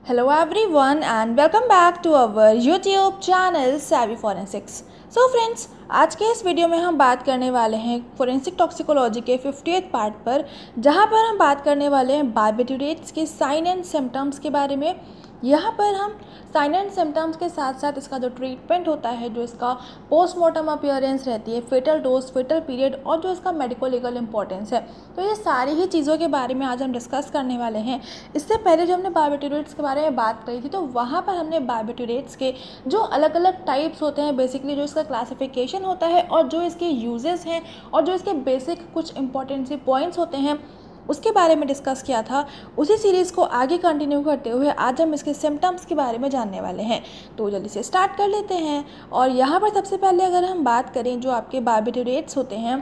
Hello everyone and welcome back to our YouTube channel Savvy Forensics. So friends, आज के इस video में हम बात करने वाले हैं फोरेंसिक टॉक्सिकोलॉजी के 50th पार्ट पर, जहां पर हम बात करने वाले हैं बार्बिट्यूरेट्स के साइन एंड सिम्टम्स के बारे में। यहाँ पर हम साइन एंड सिम्टम्स के साथ साथ इसका जो ट्रीटमेंट होता है, जो इसका पोस्टमार्टम अपीयरेंस रहती है, फेटल डोज, फेटल पीरियड और जो इसका मेडिको लीगल इंपॉर्टेंस है, तो ये सारी ही चीज़ों के बारे में आज हम डिस्कस करने वाले हैं। इससे पहले जो हमने बार्बिट्यूरेट्स के बारे में बात करी थी, तो वहाँ पर हमने बार्बिट्यूरेट्स के जो अलग अलग टाइप्स होते हैं, बेसिकली जो इसका क्लासिफिकेशन होता है और जो इसके यूजेस हैं और जो इसके बेसिक कुछ इंपॉर्टेंट से पॉइंट्स होते हैं, उसके बारे में डिस्कस किया था। उसी सीरीज़ को आगे कंटिन्यू करते हुए आज हम इसके सिम्टम्स के बारे में जानने वाले हैं। तो जल्दी से स्टार्ट कर लेते हैं। और यहाँ पर सबसे पहले अगर हम बात करें जो आपके बार्बिट्यूरेट्स होते हैं,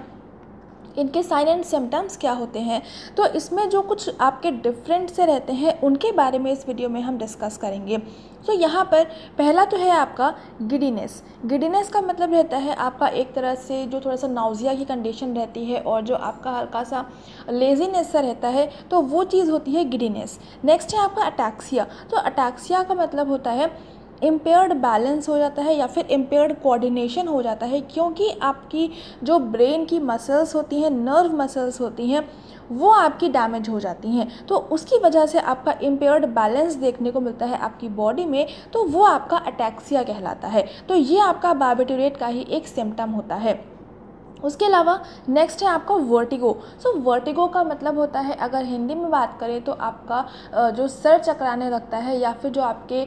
इनके साइन एंड सिम्टम्स क्या होते हैं, तो इसमें जो कुछ आपके डिफरेंट से रहते हैं उनके बारे में इस वीडियो में हम डिस्कस करेंगे। तो यहाँ पर पहला तो है आपका गिडीनेस। गिडीनेस का मतलब रहता है आपका एक तरह से जो थोड़ा सा नाउजिया की कंडीशन रहती है और जो आपका हल्का सा लेजीनेस सा रहता है, तो वो चीज़ होती है गिडीनेस। नेक्स्ट है आपका अटैक्सिया। तो अटैक्सिया का मतलब होता है इम्पेयर्ड बैलेंस हो जाता है या फिर इम्पेयर्ड कोऑर्डिनेशन हो जाता है, क्योंकि आपकी जो ब्रेन की मसल्स होती हैं, नर्व मसल्स होती हैं, वो आपकी डैमेज हो जाती हैं, तो उसकी वजह से आपका इम्पेयर्ड बैलेंस देखने को मिलता है आपकी बॉडी में, तो वो आपका अटैक्सिया कहलाता है। तो ये आपका बार्बिट्यूरेट का ही एक सिम्टम होता है। उसके अलावा नेक्स्ट है आपका वर्टिगो। सो वर्टिगो का मतलब होता है, अगर हिंदी में बात करें तो आपका जो सर चकराने लगता है या फिर जो आपके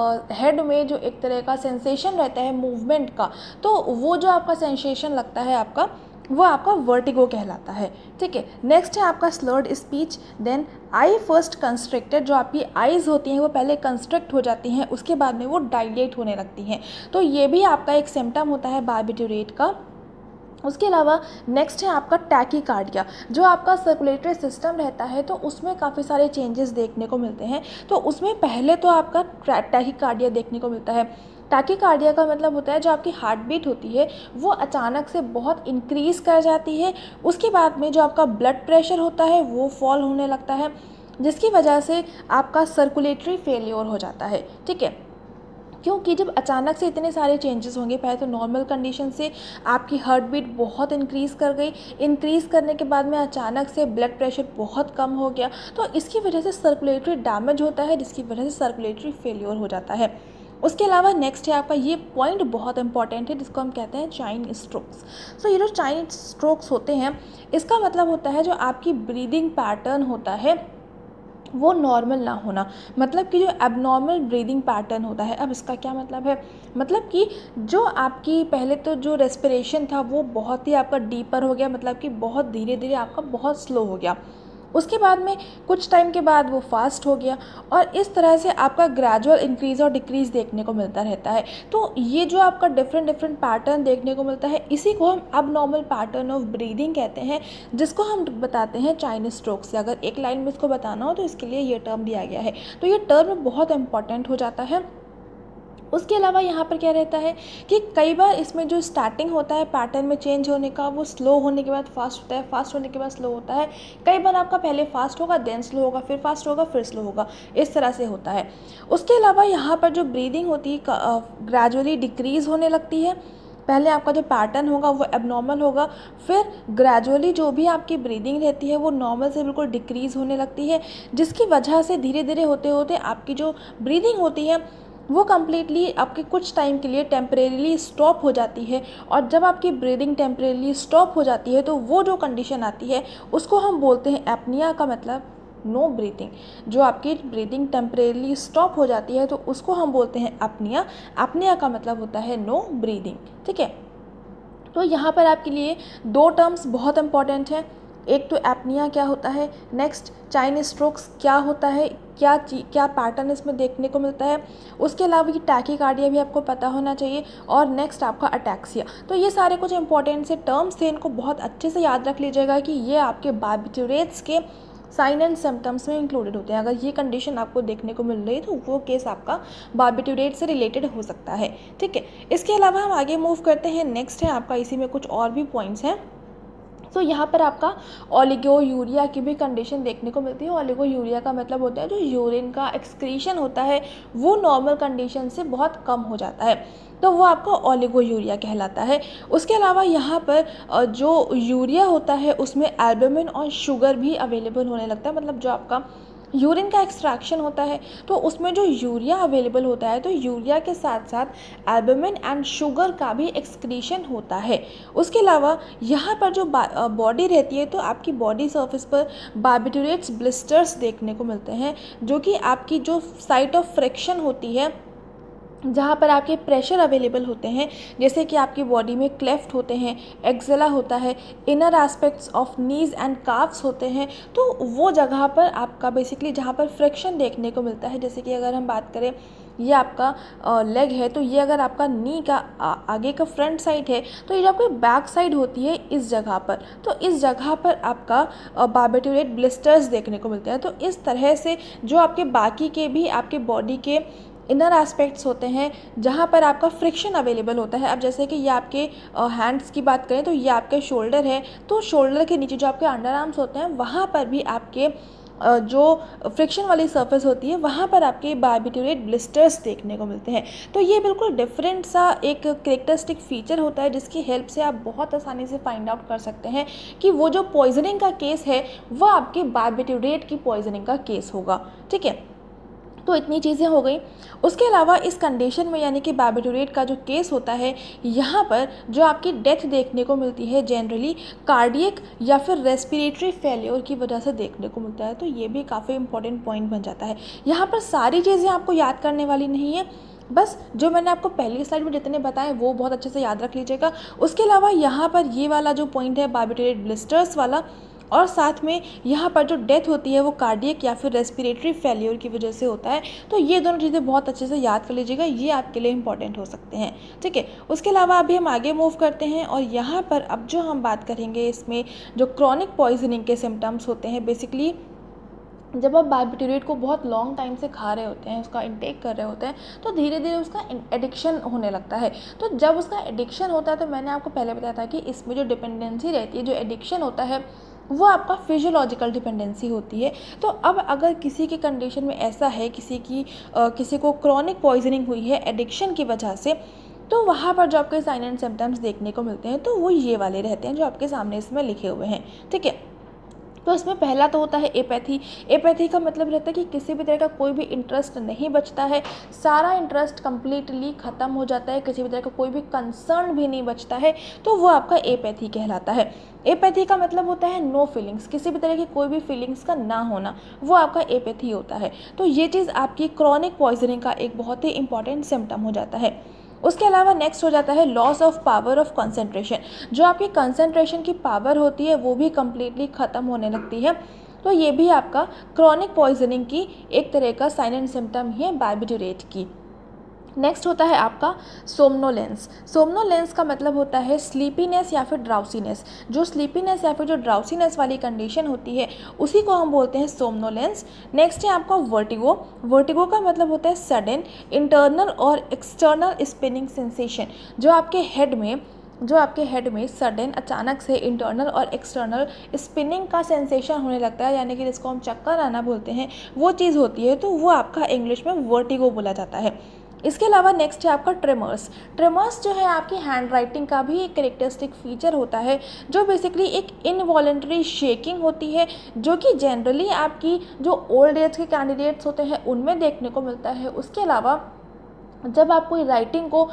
हेड में जो एक तरह का सेंसेशन रहता है मूवमेंट का, तो वो जो आपका सेंसेशन लगता है आपका, वो आपका वर्टिगो कहलाता है। ठीक है। नेक्स्ट है आपका slurred speech. Then I first constricted. जो आपकी आइज़ होती हैं वो पहले कंस्ट्रक्ट हो जाती हैं, उसके बाद में वो डायलेट होने लगती हैं, तो ये भी आपका एक सिम्टम होता है बार्बिट्यूरेट का। उसके अलावा नेक्स्ट है आपका टैकीकार्डिया। जो आपका सर्कुलेटरी सिस्टम रहता है, तो उसमें काफ़ी सारे चेंजेस देखने को मिलते हैं। तो उसमें पहले तो आपका टैकीकार्डिया देखने को मिलता है। टैकीकार्डिया का मतलब होता है जो आपकी हार्ट बीट होती है वो अचानक से बहुत इंक्रीज़ कर जाती है। उसके बाद में जो आपका ब्लड प्रेशर होता है वो फॉल होने लगता है, जिसकी वजह से आपका सर्कुलेटरी फेलियर हो जाता है। ठीक है। क्योंकि जब अचानक से इतने सारे चेंजेस होंगे, पहले तो नॉर्मल कंडीशन से आपकी हार्ट बीट बहुत इंक्रीज़ कर गई, इंक्रीज़ करने के बाद में अचानक से ब्लड प्रेशर बहुत कम हो गया, तो इसकी वजह से सर्कुलेटरी डैमेज होता है, जिसकी वजह से सर्कुलेटरी फेलियर हो जाता है। उसके अलावा नेक्स्ट है आपका, ये पॉइंट बहुत इंपॉर्टेंट है, जिसको हम कहते हैं चाइन स्ट्रोक्स। सो ये जो चाइन स्ट्रोक्स होते हैं, इसका मतलब होता है जो आपकी ब्रीदिंग पैटर्न होता है वो नॉर्मल ना होना, मतलब कि जो एबनॉर्मल ब्रीदिंग पैटर्न होता है। अब इसका क्या मतलब है, मतलब कि जो आपकी पहले तो जो रेस्पिरेशन था वो बहुत ही आपका डीपर हो गया, मतलब कि बहुत धीरे धीरे आपका बहुत स्लो हो गया। उसके बाद में कुछ टाइम के बाद वो फास्ट हो गया, और इस तरह से आपका ग्रेजुअल इंक्रीज़ और डिक्रीज़ देखने को मिलता रहता है। तो ये जो आपका डिफरेंट पैटर्न देखने को मिलता है, इसी को हम अबनॉर्मल पैटर्न ऑफ ब्रीदिंग कहते हैं, जिसको हम बताते हैं चाइनीज स्ट्रोक से। अगर एक लाइन में इसको बताना हो तो इसके लिए ये टर्म दिया गया है, तो ये टर्म बहुत इंपॉर्टेंट हो जाता है। उसके अलावा यहाँ पर क्या रहता है कि कई बार इसमें जो स्टार्टिंग होता है पैटर्न में चेंज होने का, वो स्लो होने के बाद फास्ट होता है, फास्ट होने के बाद स्लो होता है। कई बार आपका पहले फास्ट होगा, देन स्लो होगा, फिर फास्ट होगा, फिर स्लो होगा, इस तरह से होता है। उसके अलावा यहाँ पर जो ब्रीदिंग होती है ग्रेजुअली डिक्रीज़ होने लगती है। पहले आपका जो पैटर्न होगा वो एबनॉर्मल होगा, फिर ग्रेजुअली जो भी आपकी ब्रीदिंग रहती है वो नॉर्मल से बिल्कुल डिक्रीज़ होने लगती है, जिसकी वजह से धीरे धीरे होते होते आपकी जो ब्रीदिंग होती है वो कम्प्लीटली आपके कुछ टाइम के लिए टेम्परेरीली स्टॉप हो जाती है। और जब आपकी ब्रीदिंग टेम्परेरीली स्टॉप हो जाती है, तो वो जो कंडीशन आती है उसको हम बोलते हैं एपनिया, का मतलब नो ब्रीथिंग। जो आपकी ब्रीदिंग टेम्परेरीली स्टॉप हो जाती है तो उसको हम बोलते हैं अपनिया। अपनिया का मतलब होता है नो ब्रीदिंग। ठीक है। तो यहाँ पर आपके लिए दो टर्म्स बहुत इंपॉर्टेंट हैं, एक तो एपनिया क्या होता है, नेक्स्ट चाइनीज स्ट्रोक्स क्या होता है, क्या पैटर्न इसमें देखने को मिलता है। उसके अलावा ये टैकीकार्डिया भी आपको पता होना चाहिए, और नेक्स्ट आपका अटैक्सिया। तो ये सारे कुछ इंपॉर्टेंट से टर्म्स थे, इनको बहुत अच्छे से याद रख लीजिएगा कि ये आपके बार्बिट्यूरेट्स के साइन एंड सिम्टम्स में इंक्लूडेड होते हैं। अगर ये कंडीशन आपको देखने को मिल रही है तो वो केस आपका बार्बिट्यूरेट से रिलेटेड हो सकता है। ठीक है। इसके अलावा हम आगे मूव करते हैं। नेक्स्ट है आपका, इसी में कुछ और भी पॉइंट्स हैं तो यहाँ पर आपका ओलिगोयूरिया की भी कंडीशन देखने को मिलती है। ओलिगोयूरिया का मतलब होता है जो यूरिन का एक्सक्रीशन होता है वो नॉर्मल कंडीशन से बहुत कम हो जाता है, तो वो आपका ओलिगोयूरिया कहलाता है। उसके अलावा यहाँ पर जो यूरिया होता है उसमें एल्बुमिन और शुगर भी अवेलेबल होने लगता है, मतलब जो आपका यूरिन का एक्सट्रैक्शन होता है तो उसमें जो यूरिया अवेलेबल होता है तो यूरिया के साथ साथ एल्बुमिन एंड शुगर का भी एक्सक्रीशन होता है। उसके अलावा यहाँ पर जो बॉडी रहती है तो आपकी बॉडी सरफेस पर बार्बिट्यूरेट्स ब्लिस्टर्स देखने को मिलते हैं, जो कि आपकी जो साइट ऑफ फ्रिक्शन होती है जहाँ पर आपके प्रेशर अवेलेबल होते हैं, जैसे कि आपकी बॉडी में क्लेफ्ट होते हैं, एक्सेला होता है, inner aspects of knees and calves होते हैं, तो वो जगह पर आपका बेसिकली जहाँ पर फ्रिक्शन देखने को मिलता है। जैसे कि अगर हम बात करें ये आपका लेग है तो ये अगर आपका नी का आगे का फ्रंट साइड है तो ये जो आपकी बैक साइड होती है इस जगह पर, तो इस जगह पर आपका बार्बिट्यूरेट ब्लिस्टर्स देखने को मिलते हैं। तो इस तरह से जो आपके बाकी के भी आपके बॉडी के इनर एस्पेक्ट्स होते हैं जहाँ पर आपका फ्रिक्शन अवेलेबल होता है। अब जैसे कि ये आपके हैंड्स की बात करें तो ये आपके शोल्डर है, तो शोल्डर के नीचे जो आपके अंडर आर्म्स होते हैं वहाँ पर भी आपके जो फ्रिक्शन वाली सरफेस होती है वहाँ पर आपके बार्बिट्यूरेट ब्लिस्टर्स देखने को मिलते हैं। तो ये बिल्कुल डिफरेंट सा एक कैरेक्टरिस्टिक फीचर होता है जिसकी हेल्प से आप बहुत आसानी से फाइंड आउट कर सकते हैं कि वो जो पॉइजनिंग का केस है वह आपके बार्बिट्यूरेट की पॉइजनिंग का केस होगा। ठीक है, तो इतनी चीज़ें हो गई। उसके अलावा इस कंडीशन में यानी कि बार्बिट्यूरेट का जो केस होता है यहाँ पर जो आपकी डेथ देखने को मिलती है जनरली कार्डियक या फिर रेस्पिरेटरी फेल्योर की वजह से देखने को मिलता है। तो ये भी काफ़ी इंपॉर्टेंट पॉइंट बन जाता है। यहाँ पर सारी चीज़ें आपको याद करने वाली नहीं है, बस जो मैंने आपको पहली स्लाइड में जितने बताए वो बहुत अच्छे से याद रख लीजिएगा। उसके अलावा यहाँ पर ये वाला जो पॉइंट है बार्बिट्यूरेट ब्लिस्टर्स वाला, और साथ में यहाँ पर जो डेथ होती है वो कार्डियक या फिर रेस्पिरेटरी फेल्योर की वजह से होता है। तो ये दोनों चीज़ें बहुत अच्छे से याद कर लीजिएगा, ये आपके लिए इंपॉर्टेंट हो सकते हैं। ठीक है, उसके अलावा अभी हम आगे मूव करते हैं और यहाँ पर अब जो हम बात करेंगे इसमें जो क्रॉनिक पॉइजनिंग के सिम्टम्स होते हैं, बेसिकली जब आप बार्बिट्यूरेट को बहुत लॉन्ग टाइम से खा रहे होते हैं, उसका इंटेक कर रहे होते हैं, तो धीरे धीरे उसका एडिक्शन होने लगता है। तो जब उसका एडिक्शन होता है तो मैंने आपको पहले बताया था कि इसमें जो डिपेंडेंसी रहती है, जो एडिक्शन होता है वो आपका फिजियोलॉजिकल डिपेंडेंसी होती है। तो अब अगर किसी की कंडीशन में ऐसा है, किसी को क्रॉनिक पॉइजनिंग हुई है एडिक्शन की वजह से, तो वहाँ पर जो आपके साइन एंड सिम्टम्स देखने को मिलते हैं तो वो ये वाले रहते हैं जो आपके सामने इसमें लिखे हुए हैं। ठीक है, तो इसमें पहला तो होता है एपैथी। एपैथी का मतलब रहता है कि किसी भी तरह का कोई भी इंटरेस्ट नहीं बचता है, सारा इंटरेस्ट कम्प्लीटली ख़त्म हो जाता है, किसी भी तरह का कोई भी कंसर्न भी नहीं बचता है, तो वो आपका एपैथी कहलाता है। एपैथी का मतलब होता है नो फीलिंग्स, किसी भी तरह की कोई भी फीलिंग्स का ना होना, वो आपका एपैथी होता है। तो ये चीज़ आपकी क्रॉनिक पॉइजनिंग का एक बहुत ही इंपॉर्टेंट सिम्टम हो जाता है। उसके अलावा नेक्स्ट हो जाता है loss of power of concentration. जो आपकी कंसंट्रेशन की पावर होती है वो भी कम्प्लीटली ख़त्म होने लगती है। तो ये भी आपका क्रॉनिक पॉइजनिंग की एक तरह का साइन एंड सिम्टम ही है बार्बिट्यूरेट की। नेक्स्ट होता है आपका सोमनोलेंस। सोमनोलेंस का मतलब होता है स्लीपीनेस या फिर ड्राउसीनेस। जो स्लीपीनेस या फिर जो ड्राउसीनेस वाली कंडीशन होती है उसी को हम बोलते हैं सोमनोलेंस। नेक्स्ट है आपका वर्टिगो। वर्टिगो का मतलब होता है सडन इंटरनल और एक्सटर्नल स्पिनिंग सेंसेशन। जो आपके हेड में सडन अचानक से इंटरनल और एक्सटर्नल स्पिनिंग का सेंसेशन होने लगता है, यानी कि जिसको हम चक्कर आना बोलते हैं, वो चीज़ होती है, तो वो आपका इंग्लिश में वर्टिगो बोला जाता है। इसके अलावा नेक्स्ट है आपका ट्रेमर्स। ट्रेमर्स जो है आपकी हैंड राइटिंग का भी एक कैरेक्टरिस्टिक फीचर होता है, जो बेसिकली एक इनवॉलेंट्री शेकिंग होती है, जो कि जनरली आपकी जो ओल्ड एज के कैंडिडेट्स होते हैं उनमें देखने को मिलता है। उसके अलावा जब आप कोई राइटिंग को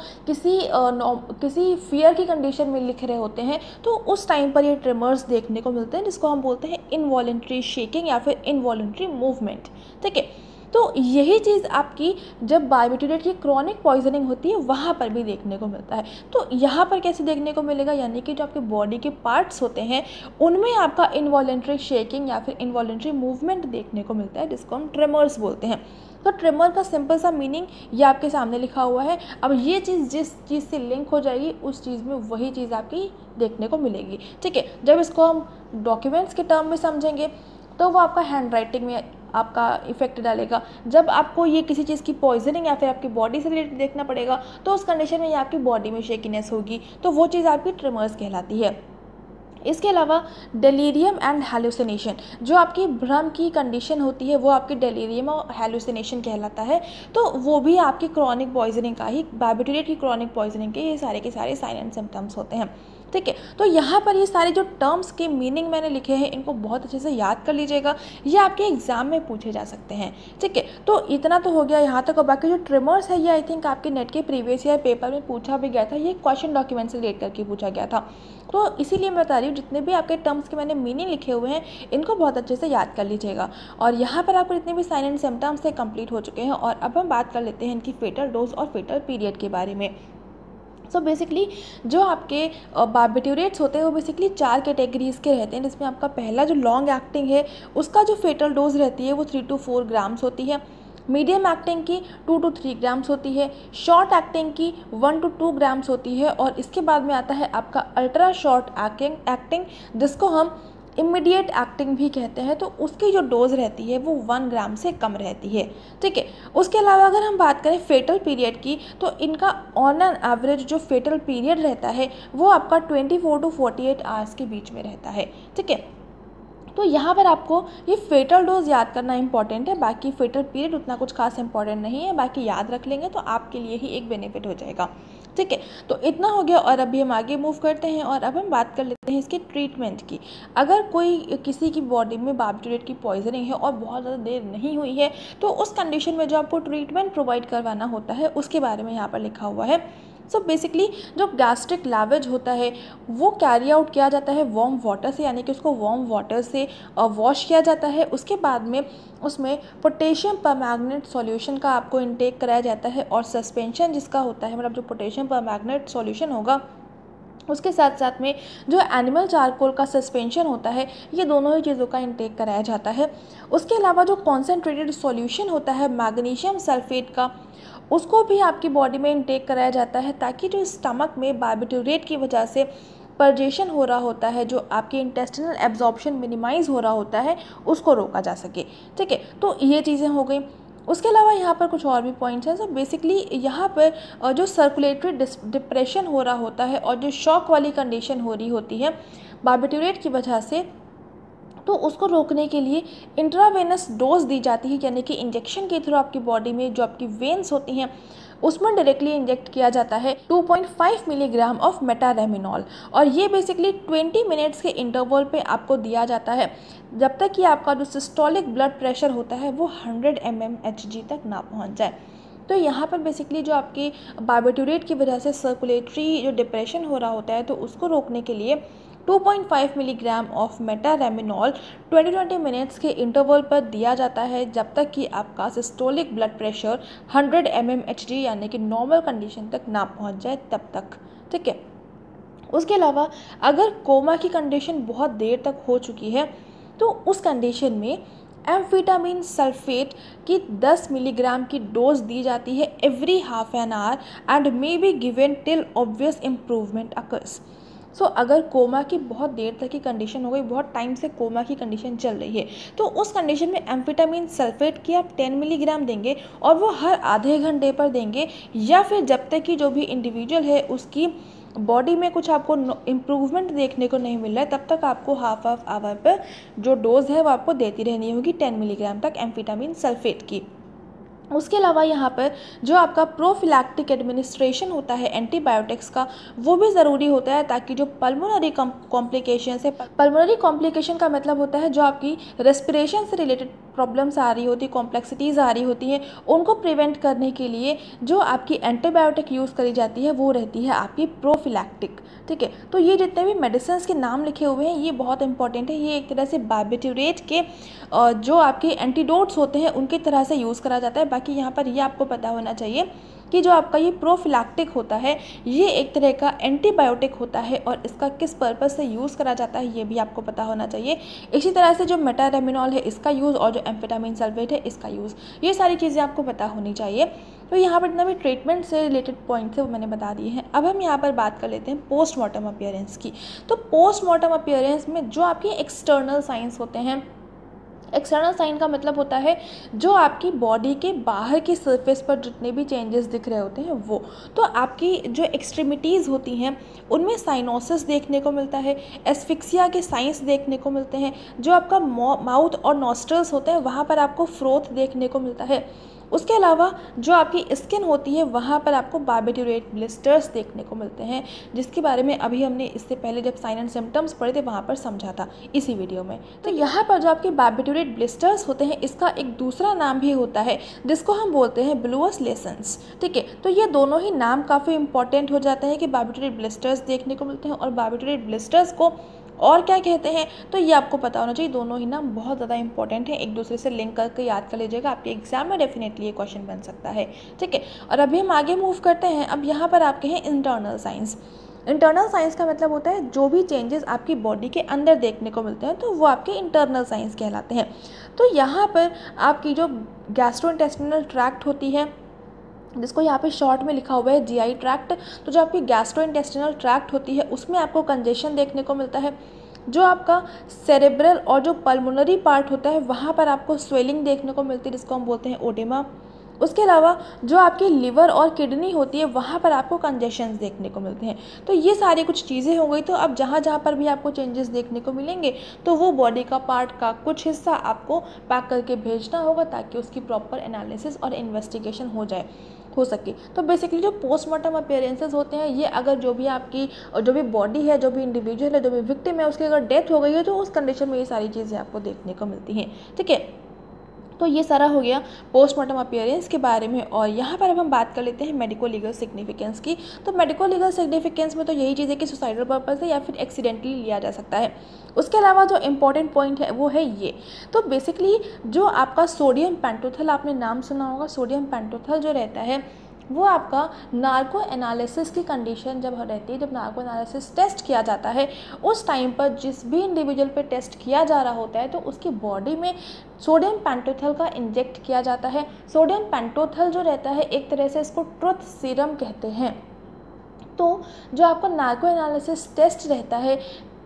किसी फियर की कंडीशन में लिख रहे होते हैं तो उस टाइम पर ये ट्रिमर्स देखने को मिलते हैं, जिसको हम बोलते हैं इनवॉलेंट्री शेकिंग या फिर इनवॉलेंट्री मूवमेंट। ठीक है, तो यही चीज़ आपकी जब बार्बिट्यूरेट की क्रॉनिक पॉइजनिंग होती है वहाँ पर भी देखने को मिलता है। तो यहाँ पर कैसे देखने को मिलेगा, यानी कि जो आपके बॉडी के पार्ट्स होते हैं उनमें आपका इनवॉलेंट्री शेकिंग या फिर इनवॉलेंट्री मूवमेंट देखने को मिलता है, जिसको हम ट्रेमर्स बोलते हैं। तो ट्रेमर का सिंपल सा मीनिंग ये आपके सामने लिखा हुआ है। अब ये चीज़ जिस चीज़ से लिंक हो जाएगी उस चीज़ में वही चीज़ आपकी देखने को मिलेगी। ठीक है, जब इसको हम डॉक्यूमेंट्स के टर्म में समझेंगे तो वो आपका हैंड राइटिंग में आपका इफेक्ट डालेगा। जब आपको ये किसी चीज़ की पॉइजनिंग या फिर आपकी बॉडी से रिलेटेड देखना पड़ेगा तो उस कंडीशन में ये आपकी बॉडी में शेकीनेस होगी, तो वो चीज़ आपकी ट्रिमर्स कहलाती है। इसके अलावा डेलीरियम एंड हेलुसिनेशन, जो आपकी भ्रम की कंडीशन होती है वो आपकी डेलीरियम और हेलुसिनेशन कहलाता है। तो वो भी आपकी क्रॉनिक पॉइजनिंग का ही, बार्बिट्यूरेट की क्रॉनिक पॉइजनिंग के ये सारे के सारे साइन एंड सिम्टम्स होते हैं। ठीक है, तो यहाँ पर ये सारे जो टर्म्स के मीनिंग मैंने लिखे हैं इनको बहुत अच्छे से याद कर लीजिएगा, ये आपके एग्जाम में पूछे जा सकते हैं। ठीक है, तो इतना तो हो गया यहाँ तक। और बाकी जो ट्रिमर्स है ये आई थिंक आपके नेट के प्रीवियस ईयर पेपर में पूछा भी गया था, ये क्वेश्चन डॉक्यूमेंट से रिलेट करके पूछा गया था। तो इसीलिए मैं बता रही हूँ, जितने भी आपके टर्म्स के मैंने मीनिंग लिखे हुए हैं इनको बहुत अच्छे से याद कर लीजिएगा। और यहाँ पर आपको जितने भी साइन एंड सिम्टम्स से कंप्लीट हो चुके हैं। और अब हम बात कर लेते हैं इनकी फेटल डोज और फेटल पीरियड के बारे में। सो बेसिकली जो आपके बार्बिट्यूरेट्स होते हैं वो बेसिकली 4 कैटेगरीज़ के रहते हैं, जिसमें आपका पहला जो लॉन्ग एक्टिंग है उसका जो फेटल डोज रहती है वो 3 to 4 ग्राम्स होती है। मीडियम एक्टिंग की 2 to 3 ग्राम्स होती है। शॉर्ट एक्टिंग की 1 to 2 ग्राम्स होती है। और इसके बाद में आता है आपका अल्ट्रा शॉर्ट एक्टिंग, जिसको हम इमीडिएट एक्टिंग भी कहते हैं। तो उसकी जो डोज रहती है वो 1 ग्राम से कम रहती है। ठीक है, उसके अलावा अगर हम बात करें फेटल पीरियड की, तो इनका ऑन एन एवरेज जो फेटल पीरियड रहता है वो आपका 24 to 48 आवर्स के बीच में रहता है। ठीक है, तो यहाँ पर आपको ये फेटल डोज याद करना इंपॉर्टेंट है, बाकी फेटल पीरियड उतना कुछ खास इंपॉर्टेंट नहीं है, बाकी याद रख लेंगे तो आपके लिए ही एक बेनिफिट हो जाएगा। ठीक है, तो इतना हो गया। और अभी हम आगे मूव करते हैं और अब हम बात कर लेते हैं इसके ट्रीटमेंट की। अगर कोई किसी की बॉडी में बार्बिट्यूरेट की पॉइजनिंग है और बहुत ज़्यादा देर नहीं हुई है, तो उस कंडीशन में जो आपको ट्रीटमेंट प्रोवाइड करवाना होता है उसके बारे में यहाँ पर लिखा हुआ है। सो बेसिकली जो गैस्ट्रिक लैवेज होता है वो कैरी आउट किया जाता है वार्म वाटर से, यानी कि उसको वार्म वाटर से वॉश किया जाता है। उसके बाद में उसमें पोटेशियम परमैंगनेट सॉल्यूशन का आपको इंटेक कराया जाता है। और सस्पेंशन जिसका होता है, मतलब जो पोटेशियम परमैंगनेट सॉल्यूशन होगा उसके साथ साथ में जो एनिमल चारकोल का सस्पेंशन होता है, ये दोनों ही चीज़ों का इंटेक कराया जाता है। उसके अलावा जो कॉन्सेंट्रेटेड सॉल्यूशन होता है मैग्नीशियम सल्फेट का, उसको भी आपकी बॉडी में इंटेक कराया जाता है, ताकि जो स्टमक में बार्बिट्यूरेट की वजह से परजेशन हो रहा होता है, जो आपके इंटेस्टिनल एब्जॉर्प्शन मिनिमाइज़ हो रहा होता है, उसको रोका जा सके। ठीक है, तो ये चीज़ें हो गई। उसके अलावा यहाँ पर कुछ और भी पॉइंट्स हैं। तो बेसिकली यहाँ पर जो सर्कुलेटरी डिप्रेशन हो रहा होता है और जो शॉक वाली कंडीशन हो रही होती है बार्बिट्यूरेट की वजह से, तो उसको रोकने के लिए इंट्रावेनस डोज दी जाती है, यानी कि इंजेक्शन के थ्रू आपकी बॉडी में जो आपकी वेन्स होती हैं उसमें डायरेक्टली इंजेक्ट किया जाता है 2.5 मिलीग्राम ऑफ मेटारेमिनॉल। और ये बेसिकली 20 मिनट्स के इंटरवल पे आपको दिया जाता है, जब तक कि आपका जो सिस्टोलिक ब्लड प्रेशर होता है वो 100 mmHg तक ना पहुंच जाए। तो यहाँ पर बेसिकली जो आपकी बार्बिट्यूरेट की वजह से सर्कुलेटरी जो डिप्रेशन हो रहा होता है, तो उसको रोकने के लिए 2.5 मिलीग्राम ऑफ मेटारेमिनॉल 20 मिनट्स के इंटरवल पर दिया जाता है, जब तक कि आपका सिस्टोलिक ब्लड प्रेशर 100 mmHg यानी कि नॉर्मल कंडीशन तक ना पहुंच जाए तब तक। ठीक है, उसके अलावा अगर कोमा की कंडीशन बहुत देर तक हो चुकी है, तो उस कंडीशन में एम्फेटामिन सल्फेट की 10 मिलीग्राम की डोज दी जाती है every half an hour and may be given till obvious improvement occurs. So अगर कोमा की बहुत देर तक की कंडीशन हो गई, बहुत टाइम से कोमा की कंडीशन चल रही है, तो उस कंडीशन में एम्फेटामिन सल्फेट की आप 10 मिलीग्राम देंगे और वो हर आधे घंटे पर देंगे, या फिर जब तक कि जो भी इंडिविजुअल है उसकी बॉडी में कुछ आपको इम्प्रूवमेंट देखने को नहीं मिल रहा है, तब तक आपको हाफ आवर पर जो डोज है वो आपको देती रहनी होगी 10 मिलीग्राम तक एम्फेटामिन सल्फेट की। उसके अलावा यहाँ पर जो आपका प्रोफिलैक्टिक एडमिनिस्ट्रेशन होता है एंटीबायोटिक्स का, वो भी ज़रूरी होता है, ताकि जो पल्मोनरी कॉम्प्लिकेशन है, पल्मोनरी कॉम्प्लिकेशन का मतलब होता है जो आपकी रेस्पिरेशन से रिलेटेड प्रॉब्लम्स आ रही होती, कॉम्प्लेक्सिटीज़ आ रही होती हैं, उनको प्रिवेंट करने के लिए जो आपकी एंटीबायोटिक यूज़ करी जाती है वो रहती है आपकी प्रोफिलैक्टिक। ठीक है, तो ये जितने भी मेडिसिन के नाम लिखे हुए हैं ये बहुत इंपॉर्टेंट है। ये एक तरह से बार्बिट्यूरेट के जो आपके एंटीडोट्स होते हैं उनकी तरह से यूज़ करा जाता है। बाकी यहाँ पर ये आपको पता होना चाहिए कि जो आपका ये प्रोफिलैक्टिक होता है ये एक तरह का एंटीबायोटिक होता है, और इसका किस पर्पज़ से यूज़ करा जाता है ये भी आपको पता होना चाहिए। इसी तरह से जो मेटारेमिनॉल है इसका यूज़ और जो एम्फेटामिन सल्फेट है इसका यूज़, ये सारी चीज़ें आपको पता होनी चाहिए। तो यहाँ पर जितना भी ट्रीटमेंट से रिलेटेड पॉइंट्स है वो मैंने बता दिए हैं। अब हम यहाँ पर बात कर लेते हैं पोस्टमार्टम अपीयरेंस की। तो पोस्टमार्टम अपीयरेंस में जो आपके एक्सटर्नल साइंस होते हैं एक्सटर्नल साइन का मतलब होता है जो आपकी बॉडी के बाहर की सरफेस पर जितने भी चेंजेस दिख रहे होते हैं वो। तो आपकी जो एक्सट्रीमिटीज़ होती हैं उनमें साइनोसिस देखने को मिलता है, एस्फिक्सिया के साइंस देखने को मिलते हैं, जो आपका माउथ और नॉस्ट्रल्स होते हैं वहाँ पर आपको फ्रोथ देखने को मिलता है। उसके अलावा जो आपकी स्किन होती है वहाँ पर आपको बार्बिट्यूरेट ब्लिस्टर्स देखने को मिलते हैं, जिसके बारे में अभी हमने इससे पहले जब साइन एंड सिम्टम्स पढ़े थे वहाँ पर समझा था इसी वीडियो में। तो यहाँ पर जो आपके बार्बिट्यूरेट ब्लिस्टर्स होते हैं इसका एक दूसरा नाम भी होता है जिसको हम बोलते हैं ब्लूअस लेसेंस। ठीक है, तो ये दोनों ही नाम काफ़ी इंपॉर्टेंट हो जाते हैं कि बार्बिट्यूरेट ब्लिस्टर्स देखने को मिलते हैं और बार्बिट्यूरेट ब्लिस्टर्स को और क्या कहते हैं, तो ये आपको पता होना चाहिए। दोनों ही नाम बहुत ज़्यादा इंपॉर्टेंट है, एक दूसरे से लिंक करके याद कर लीजिएगा, आपके एग्जाम में डेफिनेटली ये क्वेश्चन बन सकता है। ठीक है, और अभी हम आगे मूव करते हैं। अब यहाँ पर आपके हैं इंटरनल साइंस। इंटरनल साइंस का मतलब होता है जो भी चेंजेस आपकी बॉडी के अंदर देखने को मिलते हैं तो वो आपके इंटरनल साइंस कहलाते हैं। तो यहाँ पर आपकी जो गैस्ट्रोइंटेस्टिनल ट्रैक्ट होती है, जिसको यहाँ पे शॉर्ट में लिखा हुआ है जीआई ट्रैक्ट, तो जो आपकी गैस्ट्रोइंटेस्टिनल ट्रैक्ट होती है उसमें आपको कंजेशन देखने को मिलता है। जो आपका सेरेब्रल और जो पल्मोनरी पार्ट होता है वहाँ पर आपको स्वेलिंग देखने को मिलती है, जिसको हम बोलते हैं ओडेमा। उसके अलावा जो आपकी लिवर और किडनी होती है वहाँ पर आपको कंजेशंस देखने को मिलते हैं। तो ये सारी कुछ चीज़ें हो गई। तो अब जहाँ जहाँ पर भी आपको चेंजेस देखने को मिलेंगे तो वो बॉडी का पार्ट का कुछ हिस्सा आपको पैक करके भेजना होगा ताकि उसकी प्रॉपर एनालिसिस और इन्वेस्टिगेशन हो सके। तो बेसिकली जो पोस्टमार्टम अपीयरेंसेस होते हैं ये अगर जो भी आपकी जो भी बॉडी है, जो भी इंडिविजुअल है, जो भी विक्टिम है, उसकी अगर डेथ हो गई है तो उस कंडीशन में ये सारी चीज़ें आपको देखने को मिलती हैं। ठीक है, तो ये सारा हो गया पोस्टमार्टम अपीयरेंस के बारे में। और यहाँ पर अब हम बात कर लेते हैं मेडिको लीगल सिग्निफिकेंस की। तो मेडिको लीगल सिग्निफिकेंस में तो यही चीज़ है कि सुसाइडल पर्पस है या फिर एक्सीडेंटली लिया जा सकता है। उसके अलावा जो इम्पॉर्टेंट पॉइंट है वो है ये, तो बेसिकली जो आपका सोडियम पेंटोथल, आपने नाम सुना होगा, सोडियम पेंटोथल जो रहता है वो आपका नार्को एनालिसिस की कंडीशन जब रहती है, जब नार्को एनालिसिस टेस्ट किया जाता है उस टाइम पर जिस भी इंडिविजुअल पे टेस्ट किया जा रहा होता है तो उसकी बॉडी में सोडियम पेंटोथल का इंजेक्ट किया जाता है। सोडियम पेंटोथल जो रहता है एक तरह से इसको ट्रुथ सीरम कहते हैं। तो जो आपका नार्को एनालिसिस टेस्ट रहता है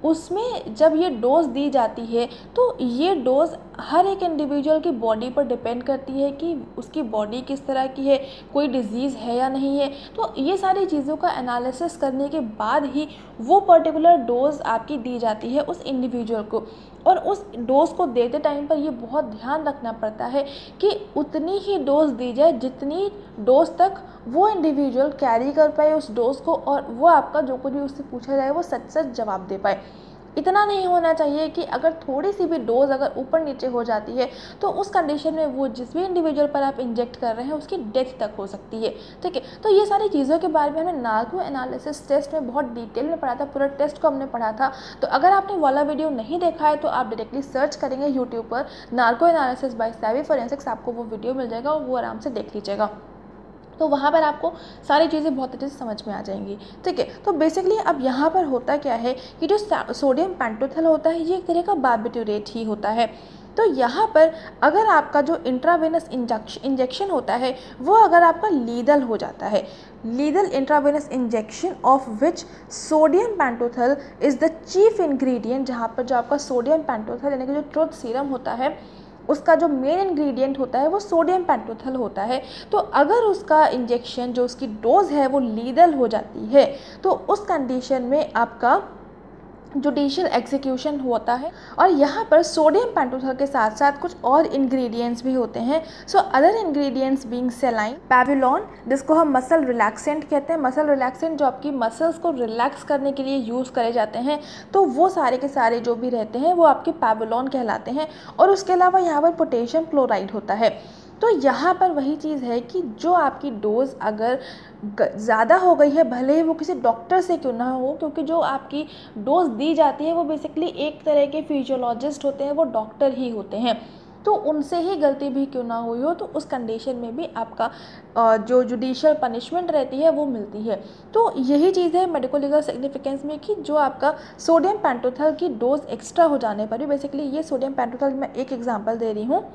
उसमें जब ये डोज दी जाती है तो ये डोज हर एक इंडिविजुअल की बॉडी पर डिपेंड करती है कि उसकी बॉडी किस तरह की है, कोई डिजीज़ है या नहीं है। तो ये सारी चीज़ों का एनालिसिस करने के बाद ही वो पर्टिकुलर डोज आपकी दी जाती है उस इंडिविजुअल को। और उस डोज को देते टाइम पर ये बहुत ध्यान रखना पड़ता है कि उतनी ही डोज दी जाए जितनी डोज तक वो इंडिविजुअल कैरी कर पाए उस डोज को, और वो आपका जो कुछ भी उससे पूछा जाए वो सच सच जवाब दे पाए। इतना नहीं होना चाहिए कि अगर थोड़ी सी भी डोज अगर ऊपर नीचे हो जाती है तो उस कंडीशन में वो जिस भी इंडिविजुअल पर आप इंजेक्ट कर रहे हैं उसकी डेथ तक हो सकती है। ठीक है, तो ये सारी चीज़ों के बारे में हमने नार्को एनालिसिस टेस्ट में बहुत डिटेल में पढ़ा था, पूरा टेस्ट को हमने पढ़ा था। तो अगर आपने वाला वीडियो नहीं देखा है तो आप डायरेक्टली सर्च करेंगे यूट्यूब पर narco analysis by savvy forensics, आपको वो वीडियो मिल जाएगा और वो आराम से देख लीजिएगा। तो वहाँ पर आपको सारी चीज़ें बहुत अच्छे से समझ में आ जाएंगी। ठीक है, तो बेसिकली अब यहाँ पर होता क्या है कि जो सोडियम पेंटोथल होता है ये एक तरह का बार्बिट्यूरेट ही होता है। तो यहाँ पर अगर आपका जो इंट्रावेनस इंजेक्शन होता है वो अगर आपका लीदल हो जाता है, lethal intravenous injection of which sodium pentothal is the chief ingredient, जहाँ पर जो आपका सोडियम पेंटोथल यानी कि जो ट्रुथ सीरम होता है उसका जो मेन इंग्रेडिएंट होता है वो सोडियम पेंटोथल होता है। तो अगर उसका इंजेक्शन जो उसकी डोज है वो लीदल हो जाती है तो उस कंडीशन में आपका जुडिशियल एग्जीक्यूशन होता है। और यहाँ पर सोडियम पेंटोथल के साथ साथ कुछ और इंग्रेडिएंट्स भी होते हैं। So other ingredients being saline, pavulon जिसको हम मसल रिलैक्सेंट कहते हैं, मसल रिलैक्सेंट जो आपकी मसल्स को रिलैक्स करने के लिए यूज़ करे जाते हैं, तो वो सारे के सारे जो भी रहते हैं वो आपके पैविलॉन कहलाते हैं। और उसके अलावा यहाँ पर पोटेशियम क्लोराइड होता है। तो यहाँ पर वही चीज़ है कि जो आपकी डोज अगर ज़्यादा हो गई है, भले ही वो किसी डॉक्टर से क्यों ना हो, क्योंकि जो आपकी डोज दी जाती है वो बेसिकली एक तरह के फिजियोलॉजिस्ट होते हैं, वो डॉक्टर ही होते हैं, तो उनसे ही गलती भी क्यों ना हुई हो तो उस कंडीशन में भी आपका जो जुडिशियल पनिशमेंट रहती है वो मिलती है। तो यही चीज़ है मेडिको लीगल सिग्निफिकेंस में कि जो आपका सोडियम पेंटोथल की डोज एक्स्ट्रा हो जाने पर भी, बेसिकली ये सोडियम पेंटोथल मैं एक एग्जांपल दे रही हूँ,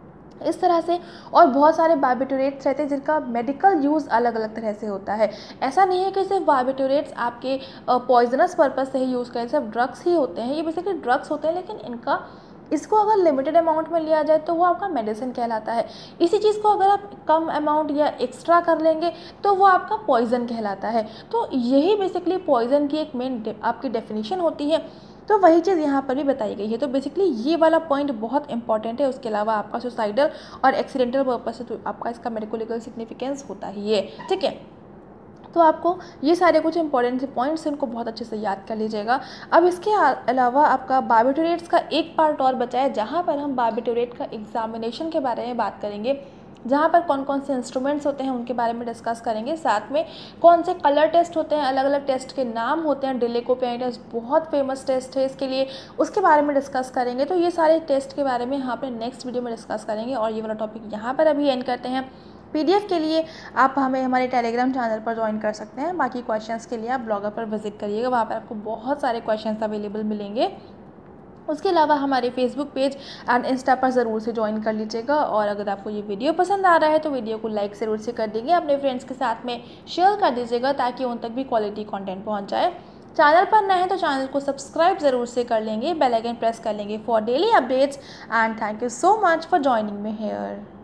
इस तरह से और बहुत सारे बार्बिटोरेट्स रहते हैं जिनका मेडिकल यूज़ अलग अलग तरह से होता है। ऐसा नहीं है कि सिर्फ बार्बिटोरेट्स आपके पॉइजनस पर्पस से ही यूज़ करें, सिर्फ ड्रग्स ही होते हैं, ये बेसिकली ड्रग्स होते हैं लेकिन इनका इसको अगर लिमिटेड अमाउंट में लिया जाए तो वो आपका मेडिसिन कहलाता है। इसी चीज़ को अगर आप कम अमाउंट या एक्स्ट्रा कर लेंगे तो वो आपका पॉइज़न कहलाता है। तो यही बेसिकली पॉइज़न की एक मेन आपकी डेफिनेशन होती है। तो वही चीज़ यहाँ पर भी बताई गई है। तो बेसिकली ये वाला पॉइंट बहुत इंपॉर्टेंट है। उसके अलावा आपका सुसाइडल और एक्सीडेंटल पर्पज से तो आपका इसका मेडिको लीगल सिग्निफिकेंस होता ही है, ठीक है। तो आपको ये सारे कुछ इंपॉर्टेंट से पॉइंट्स इनको बहुत अच्छे से याद कर लीजिएगा। अब इसके अलावा आपका बार्बिटोरेट्स का एक पार्ट और बचा है, जहाँ पर हम बार्बिटोरेट का एग्जामिनेशन के बारे में बात करेंगे, जहाँ पर कौन कौन से इंस्ट्रूमेंट्स होते हैं उनके बारे में डिस्कस करेंगे, साथ में कौन से कलर टेस्ट होते हैं, अलग अलग टेस्ट के नाम होते हैं। डिलेकोपेनिटस बहुत फेमस टेस्ट है इसके लिए, उसके बारे में डिस्कस करेंगे। तो ये सारे टेस्ट के बारे में यहाँ पर नेक्स्ट वीडियो में डिस्कस करेंगे। और ये वाला टॉपिक यहाँ पर अभी एंड करते हैं। पीडीएफ के लिए आप हमें हमारे टेलीग्राम चैनल पर ज्वाइन कर सकते हैं। बाकी क्वेश्चंस के लिए आप ब्लॉगर पर विजिट करिएगा, वहाँ पर आपको बहुत सारे क्वेश्चंस अवेलेबल मिलेंगे। उसके अलावा हमारे फेसबुक पेज एंड इंस्टा पर ज़रूर से ज्वाइन कर लीजिएगा। और अगर आपको ये वीडियो पसंद आ रहा है तो वीडियो को लाइक ज़रूर से कर दीजिए, अपने फ्रेंड्स के साथ में शेयर कर दीजिएगा ताकि उन तक भी क्वालिटी कंटेंट पहुंच जाए। चैनल पर नए हैं तो चैनल को सब्सक्राइब ज़रूर से कर लेंगे, बेल आइकन प्रेस कर लेंगे for daily updates. And thank you so much for joining me here.